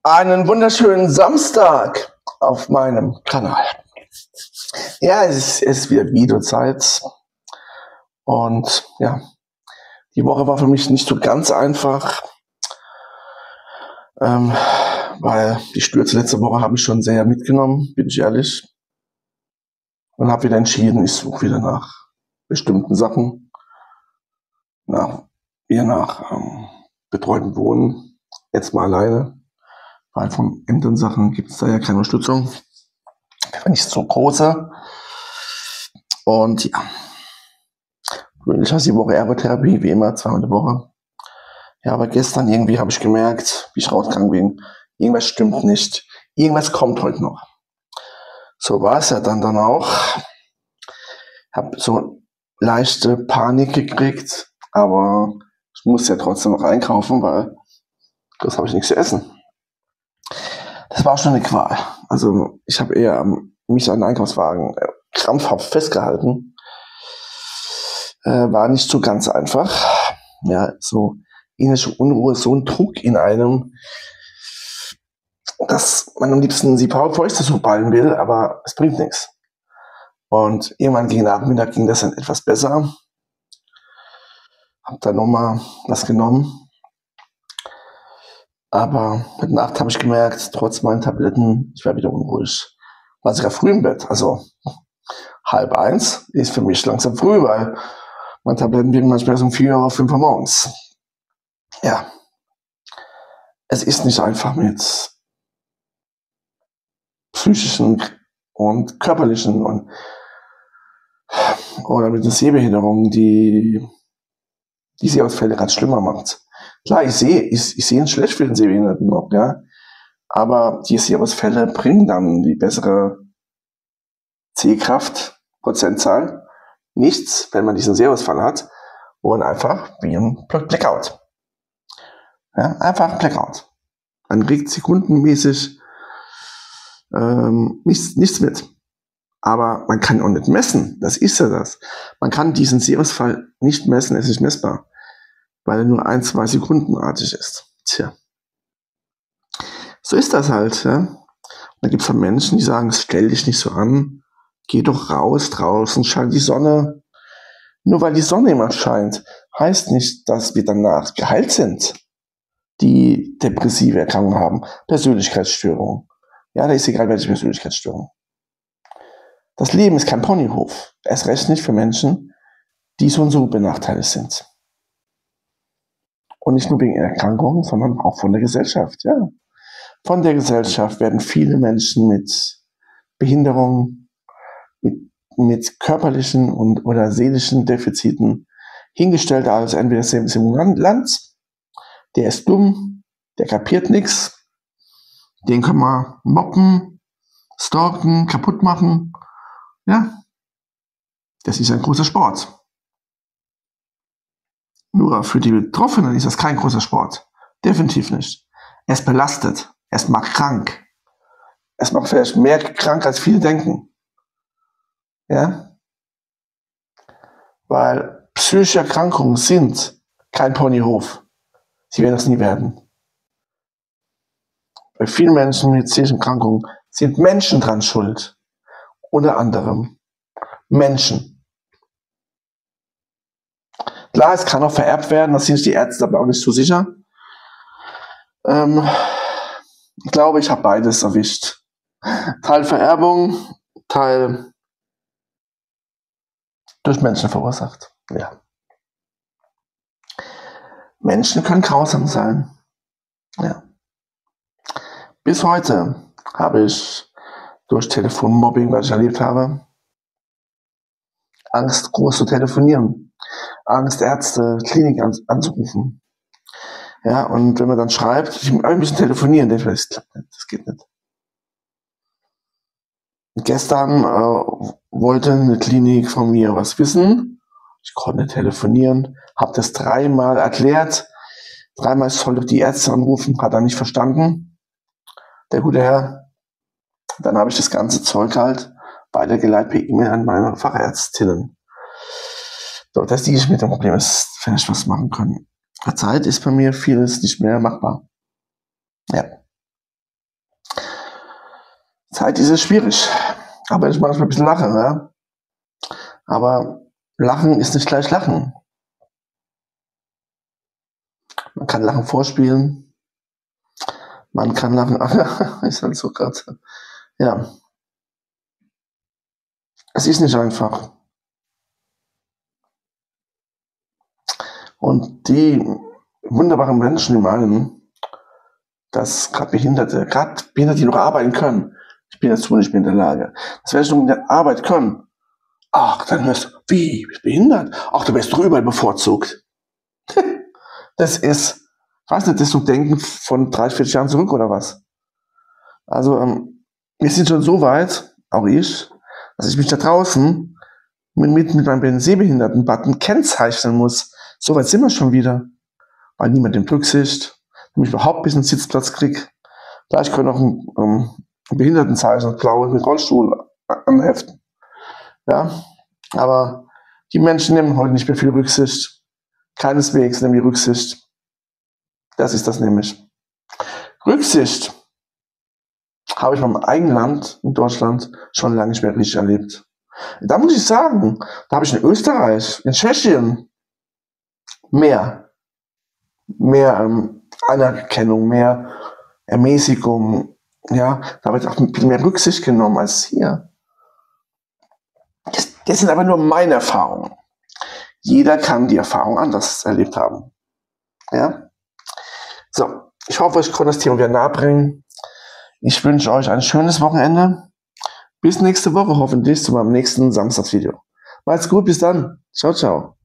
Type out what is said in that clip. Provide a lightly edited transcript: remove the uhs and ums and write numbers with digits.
Einen wunderschönen Samstag auf meinem Kanal. Ja, es ist wieder Videozeit und ja, die Woche war für mich nicht so ganz einfach, weil die Stürze letzte Woche haben mich schon sehr mitgenommen, bin ich ehrlich, und habe wieder entschieden, ich suche wieder nach bestimmten Sachen, nach betreuten Wohnen, jetzt mal alleine, weil von anderen Sachen gibt es da ja keine Unterstützung. Nicht so große. Und ja, ich habe die Woche Ergotherapie, wie immer, zweimal die Woche. Ja, aber gestern irgendwie habe ich gemerkt, wie ich rausgegangen bin, irgendwas stimmt nicht. Irgendwas kommt heute noch. So war es ja dann auch. Habe so leichte Panik gekriegt, aber ich musste ja trotzdem noch einkaufen, weil das habe ich nichts zu essen. Das war schon eine Qual. Also ich habe eher mich an den Einkaufswagen krampfhaft festgehalten. War nicht so ganz einfach. Ja, so innerliche Unruhe, so ein Druck in einem, dass man am liebsten die Fäuste so ballen will, aber es bringt nichts. Und irgendwann gegen Nachmittag ging das dann etwas besser. Hab dann nochmal was genommen. Aber heute Nacht habe ich gemerkt, trotz meinen Tabletten, ich war wieder unruhig. War sogar früh im Bett, also 12:30 ist für mich langsam früh, weil meine Tabletten wirken manchmal erst um 4 oder 5 Uhr morgens. Ja, es ist nicht einfach mit psychischen und körperlichen oder mit einer Sehbehinderung, die Seherausfälle gerade schlimmer macht. Klar, ich sehe ihn schlecht für den Sehbehinderten noch, ja, aber die Seherausfälle bringen dann die bessere Sehkraft, Prozentzahl, nichts, wenn man diesen Seherausfall hat, und einfach wie ein Blackout. Ja, einfach ein Blackout. Man kriegt sekundenmäßig nichts mit. Aber man kann auch nicht messen. Das ist ja das. Man kann diesen Seherausfall nicht messen, es ist nicht messbar, weil er nur 1-2 Sekundenartig ist. Tja. So ist das halt. Ja? Und da gibt es halt Menschen, die sagen, stell dich nicht so an, geh doch raus, draußen scheint die Sonne. Nur weil die Sonne immer scheint, heißt nicht, dass wir danach geheilt sind, die depressive Erkrankungen haben, Persönlichkeitsstörungen. Ja, da ist egal, welche Persönlichkeitsstörung. Das Leben ist kein Ponyhof. Erst recht nicht für Menschen, die so und so benachteiligt sind. Und nicht nur wegen Erkrankungen, sondern auch von der Gesellschaft. Ja. Von der Gesellschaft werden viele Menschen mit Behinderungen, mit körperlichen oder seelischen Defiziten hingestellt als entweder Simulant, der ist dumm, der kapiert nichts, den können wir mobben, stalken, kaputt machen. Ja, das ist ein großer Sport. Nur für die Betroffenen ist das kein großer Sport. Definitiv nicht. Es belastet. Es macht krank. Es macht vielleicht mehr krank, als viele denken. Ja? Weil psychische Erkrankungen sind kein Ponyhof. Sie werden das nie werden. Bei vielen Menschen mit psychischen Erkrankungen sind Menschen dran schuld. Unter anderem Menschen. Klar, es kann auch vererbt werden, da sind sich die Ärzte aber auch nicht so sicher. Ich glaube, ich habe beides erwischt. Teil Vererbung, Teil durch Menschen verursacht. Ja. Menschen können grausam sein. Ja. Bis heute habe ich durch Telefonmobbing, was ich erlebt habe, Angst, groß zu telefonieren. Angst, Ärzte, Klinik anzurufen. Ja, und wenn man dann schreibt, ich muss ein bisschen telefonieren, denke ich, das klappt nicht, das geht nicht. Und gestern wollte eine Klinik von mir was wissen. Ich konnte telefonieren, habe das 3-mal erklärt. 3-mal soll doch die Ärzte anrufen, hat er nicht verstanden. Der gute Herr. Dann habe ich das ganze Zeug halt weitergeleitet per E-Mail an meine Fachärztinnen. So, dass die mit dem Problem ist, vielleicht was machen können. Zur Zeit ist bei mir vieles nicht mehr machbar. Ja. Zeit ist es schwierig. Aber ich manchmal ein bisschen lache, ne? Aber Lachen ist nicht gleich Lachen. Man kann Lachen vorspielen. Man kann Lachen, ist halt so gerade. Ja. Es ist nicht einfach. Und die wunderbaren Menschen, die meinen, dass gerade Behinderte, die noch arbeiten können, ich bin dazu nicht mehr in der Lage, dass wenn ich noch in der Arbeit können, ach, dann hörst du, wie, bist du behindert? Ach, du wirst doch überall bevorzugt. Das ist, ich weiß nicht, das ist so Denken von 30, 40 Jahren zurück oder was? Also, wir sind schon so weit, auch ich, dass ich mich da draußen mit meinem Sehbehinderten-Button kennzeichnen muss. So weit sind wir schon wieder. Weil niemand den berücksichtigt, damit ich überhaupt bis einen Sitzplatz kriege. Gleich können auch ein Behindertenzeichen blau mit Rollstuhl anheften. Ja, aber die Menschen nehmen heute nicht mehr viel Rücksicht. Keineswegs nehmen die Rücksicht. Das ist das nämlich. Rücksicht habe ich in meinem eigenen Land, in Deutschland, schon lange nicht mehr richtig erlebt. Da muss ich sagen, da habe ich in Österreich, in Tschechien mehr Anerkennung, mehr Ermäßigung, ja, da wird auch ein bisschen mehr Rücksicht genommen als hier. Das sind aber nur meine Erfahrungen. Jeder kann die Erfahrung anders erlebt haben. Ja? So, ich hoffe, ich konnte das Thema wieder nahe bringen. Ich wünsche euch ein schönes Wochenende. Bis nächste Woche hoffentlich zu meinem nächsten Samstagsvideo. Macht's gut, bis dann. Ciao, ciao.